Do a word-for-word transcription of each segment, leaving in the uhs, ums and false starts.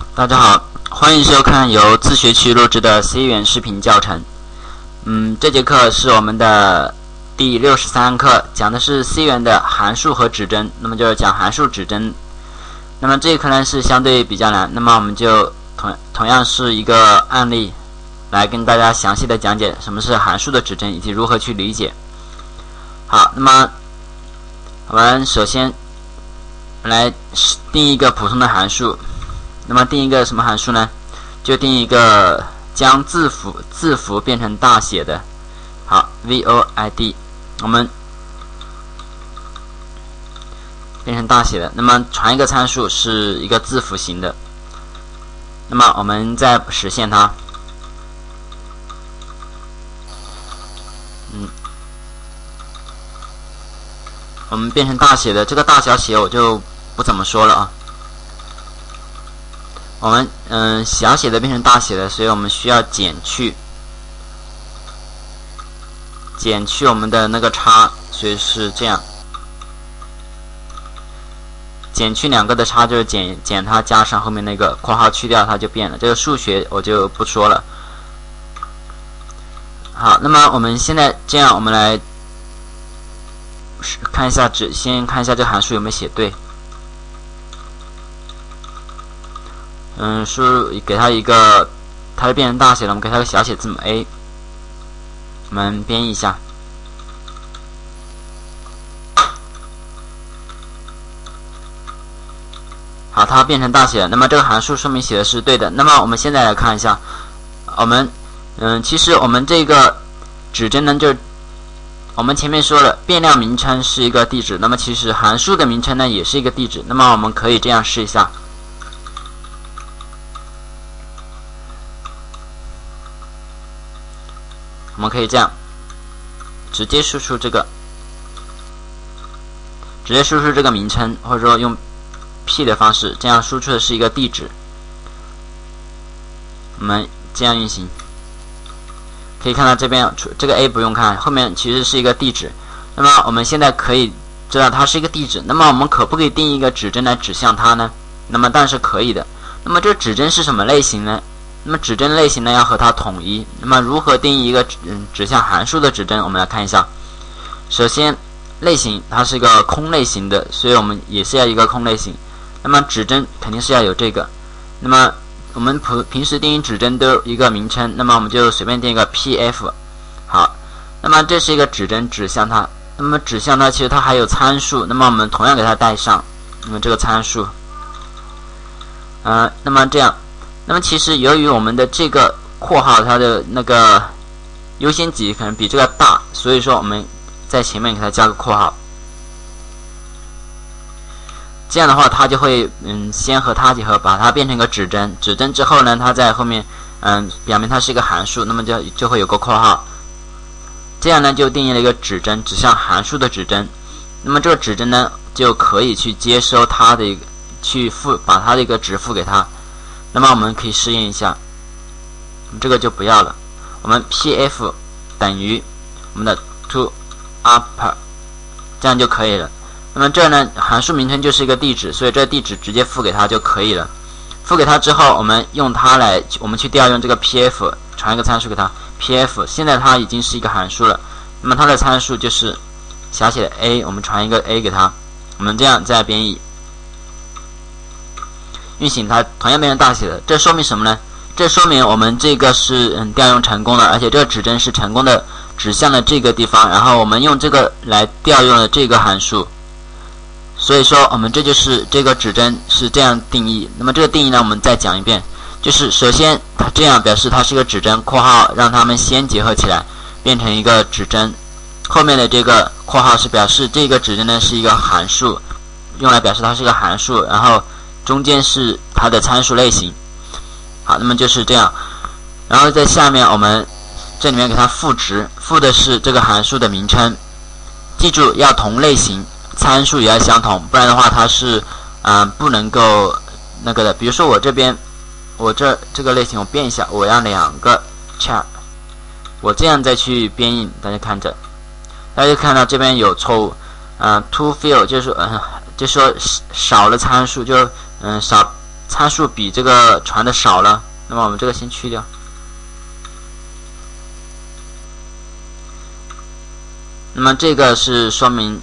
大家好，欢迎收看由自学区录制的 C 语言视频教程。嗯，这节课是我们的第六十三课，讲的是 C 语言的函数和指针。那么就是讲函数指针。那么这一课呢是相对比较难，那么我们就同同样是一个案例，来跟大家详细的讲解什么是函数的指针以及如何去理解。好，那么我们首先来定一个普通的函数。那么定一个什么函数呢？就定一个将字符字符变成大写的。好 ，void， 我们变成大写的。那么传一个参数是一个字符型的。那么我们再实现它。嗯，我们变成大写的，这个大小写我就不怎么说了啊。我们嗯、呃、小写的变成大写的，所以我们需要减去减去我们的那个差，所以是这样，减去两个的差就是减减它加上后面那个括号去掉它就变了。这个数学我就不说了。好，那么我们现在这样，我们来看一下，只先看一下这个函数有没有写对。嗯，输入给它一个，它就变成大写了。我们给它个小写字母 a， 我们编译一下。好，它变成大写了。那么这个函数说明写的是对的。那么我们现在来看一下，我们嗯，其实我们这个指针呢，就是我们前面说了，变量名称是一个地址，那么其实函数的名称呢也是一个地址。那么我们可以这样试一下。我们可以这样直接输出这个，直接输出这个名称，或者说用 P 的方式，这样输出的是一个地址。我们这样运行，可以看到这边这个 A 不用看，后面其实是一个地址。那么我们现在可以知道它是一个地址，那么我们可不可以定一个指针来指向它呢？那么当然是可以的。那么这个指针是什么类型呢？那么指针类型呢要和它统一。那么如何定义一个嗯指向函数的指针？我们来看一下。首先类型它是一个空类型的，所以我们也是要一个空类型。那么指针肯定是要有这个。那么我们普平时定义指针都有一个名称，那么我们就随便定一个 P F。好，那么这是一个指针指向它。那么指向它其实它还有参数，那么我们同样给它带上。那么这个参数，呃，那么这样。那么其实由于我们的这个括号它的那个优先级可能比这个大，所以说我们在前面给它加个括号，这样的话它就会嗯先和它结合，把它变成一个指针，指针之后呢它在后面嗯表明它是一个函数，那么就就会有个括号，这样呢就定义了一个指针，指向函数的指针。那么这个指针呢就可以去接收它的一个去赋把它的一个值赋给它。那么我们可以试验一下，这个就不要了，我们 P F 等于我们的 to upper， 这样就可以了。那么这呢函数名称就是一个地址，所以这个地址直接赋给它就可以了。赋给它之后，我们用它来，我们去调用这个 P F 传一个参数给它 P F， 现在它已经是一个函数了。那么它的参数就是小写的 a， 我们传一个 a 给它，我们这样再编译。运行它同样变成大写的，这说明什么呢？这说明我们这个是嗯调用成功了，而且这个指针是成功的指向了这个地方，然后我们用这个来调用了这个函数，所以说我们这就是这个指针是这样定义。那么这个定义呢，我们再讲一遍，就是首先它这样表示它是一个指针，括号让它们先结合起来变成一个指针，后面的这个括号是表示这个指针呢是一个函数，用来表示它是一个函数，然后中间是它的参数类型。好，那么就是这样。然后在下面我们这里面给它赋值，赋的是这个函数的名称。记住要同类型，参数也要相同，不然的话它是嗯、呃、不能够那个的。比如说我这边，我这这个类型我变一下，我要两个 char， 我这样再去编译，大家看着，大家就看到这边有错误。嗯、呃、，to fill 就是嗯、呃，就说少了参数，就嗯少参数比这个传的少了，那么我们这个先去掉。那么这个是说明，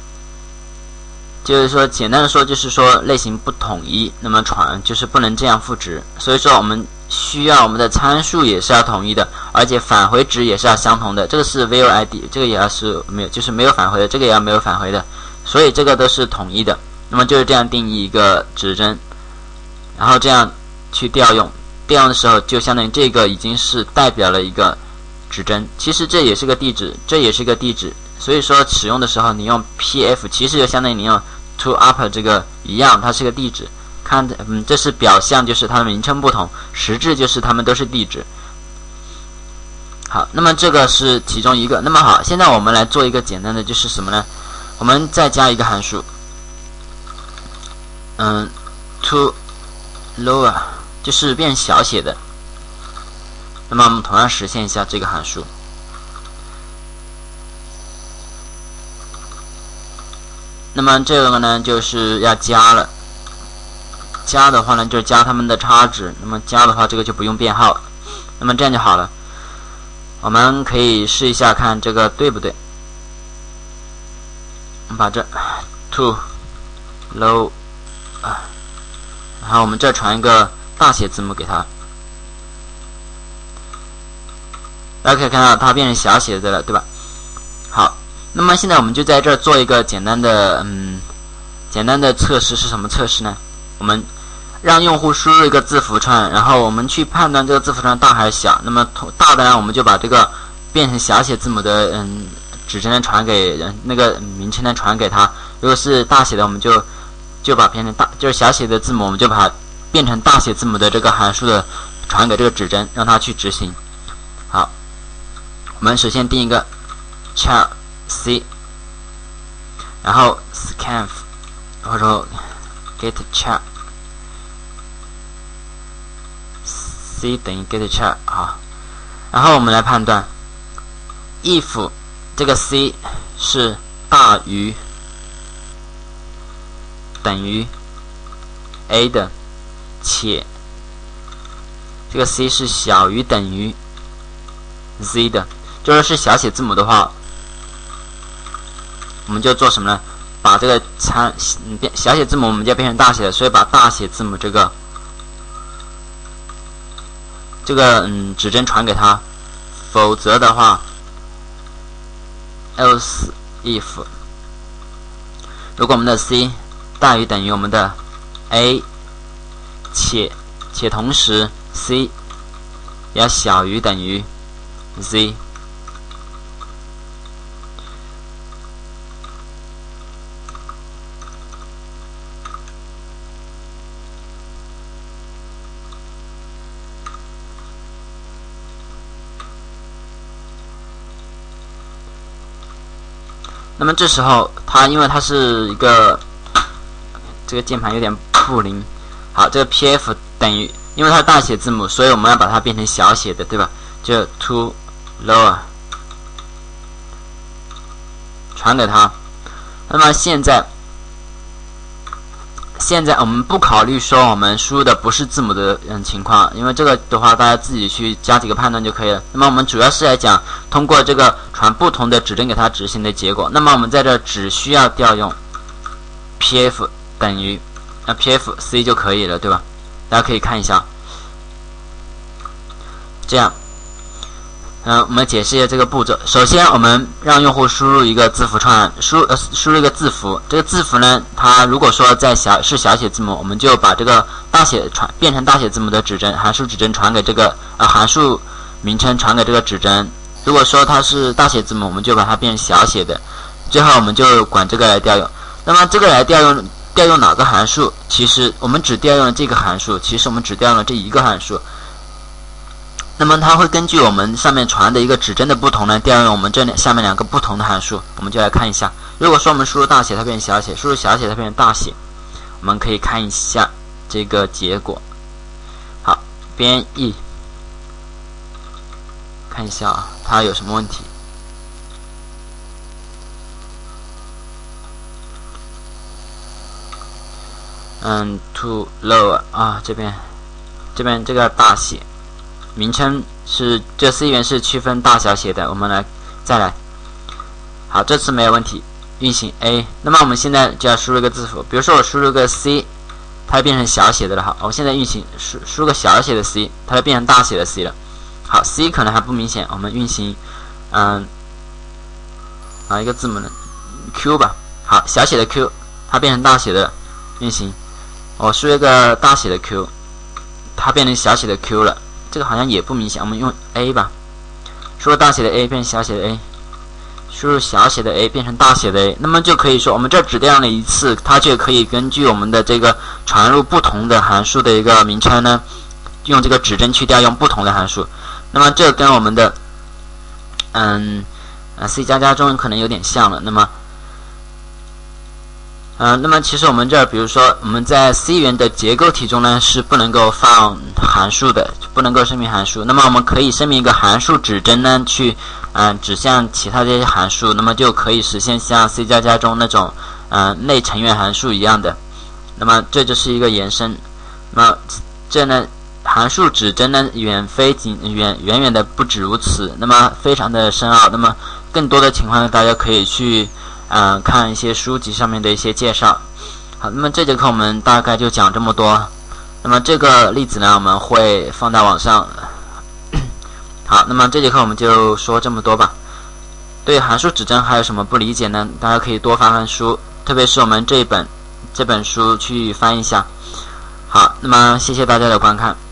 就是说简单的说就是说类型不统一，那么传就是不能这样赋值，所以说我们需要我们的参数也是要统一的，而且返回值也是要相同的。这个是 val id， 这个也要是没有，就是没有返回的，这个也要没有返回的，所以这个都是统一的。那么就是这样定义一个指针，然后这样去调用，调用的时候就相当于这个已经是代表了一个指针，其实这也是个地址，这也是个地址，所以说使用的时候你用 pf 其实就相当于你用 to upper 这个一样，它是个地址。看，嗯，这是表象，就是它的名称不同，实质就是它们都是地址。好，那么这个是其中一个。那么好，现在我们来做一个简单的，就是什么呢？我们再加一个函数，嗯 ，to lower 就是变小写的。那么我们同样实现一下这个函数。那么这个呢，就是要加了。加的话呢，就是加它们的差值。那么加的话，这个就不用编号了。那么这样就好了。我们可以试一下，看这个对不对。我们把这 to low 啊，然后我们这传一个大写字母给它。大家可以看到它变成小写的了，对吧？好，那么现在我们就在这儿做一个简单的嗯简单的测试，是什么测试呢？我们让用户输入一个字符串，然后我们去判断这个字符串大还是小。那么大的呢，我们就把这个变成小写字母的嗯指针呢传给人，那个名称呢传给他。如果是大写的，我们就就把变成大，就是小写的字母，我们就把它变成大写字母的这个函数的传给这个指针，让它去执行。好，我们首先定一个 char c， 然后 scanf 或者说 get char c 等于 get char 好，然后我们来判断 if 这个 c 是大于等于 a 的，且这个 c 是小于等于 z 的，就是是小写字母的话，我们就做什么呢？把这个参小写字母我们就变成大写的，所以把大写字母这个这个嗯指针传给他，否则的话 else if 如果我们的 c 大于等于我们的 a， 且且同时 c 要小于等于 z。那么这时候它因为它是一个这个键盘有点不灵，好，这个 pf 等于因为它是大写字母，所以我们要把它变成小写的，对吧？就 to lower 传给它。那么现在现在我们不考虑说我们输入的不是字母的嗯情况，因为这个的话大家自己去加几个判断就可以了。那么我们主要是来讲通过这个传不同的指针给它执行的结果。那么我们在这只需要调用 pf 等于那 pf c 就可以了，对吧？大家可以看一下，这样。嗯，我们解释一下这个步骤。首先，我们让用户输入一个字符串，输呃输入一个字符。这个字符呢，它如果说在小是小写字母，我们就把这个大写传变成大写字母的指针函数指针传给这个呃函数名称传给这个指针。如果说它是大写字母，我们就把它变成小写的。最后，我们就管这个来调用。那么这个来调用调用哪个函数？其实我们只调用了这个函数，其实我们只调用了这一个函数。那么它会根据我们上面传的一个指针的不同呢，调用我们这下面两个不同的函数。我们就来看一下，如果说我们输入大写，它变成小写；输入小写，它变成大写。我们可以看一下这个结果。好，编译，看一下啊，它有什么问题？ 嗯 to lower 啊，这边这边这个大写，名称是这 C 元是区分大小写的。我们来再来，好，这次没有问题，运行 A。那么我们现在就要输入一个字符，比如说我输入个 C， 它就变成小写的了。好，我现在运行输输入个小写的 C， 它就变成大写的 C 了。好 ，C 可能还不明显，我们运行，嗯，哪一个字母呢 ？Q 吧。好，小写的 Q， 它变成大写的，运行。我输一个大写的 Q， 它变成小写的 Q 了，这个好像也不明显，我们用 A 吧。输入大写的 A 变成小写的 A， 输入小写的 A 变成大写的 A， 那么就可以说我们这只调用了一次，它就可以根据我们的这个传入不同的函数的一个名称呢，用这个指针去调用不同的函数。那么这跟我们的嗯呃 C 加加中可能有点像了。那么呃，那么其实我们这儿，比如说我们在 C 语言的结构体中呢，是不能够放函数的，不能够声明函数。那么我们可以声明一个函数指针呢，去嗯、呃、指向其他这些函数，那么就可以实现像 C 加加中那种嗯、呃、内成员函数一样的。那么这就是一个延伸。那么这呢，函数指针呢，远非仅远远远的不止如此，那么非常的深奥。那么更多的情况，大家可以去。嗯、呃，看一些书籍上面的一些介绍。好，那么这节课我们大概就讲这么多。那么这个例子呢，我们会放到网上。好，那么这节课我们就说这么多吧。对函数指针还有什么不理解呢？大家可以多翻翻书，特别是我们这一本这本书去翻一下。好，那么谢谢大家的观看。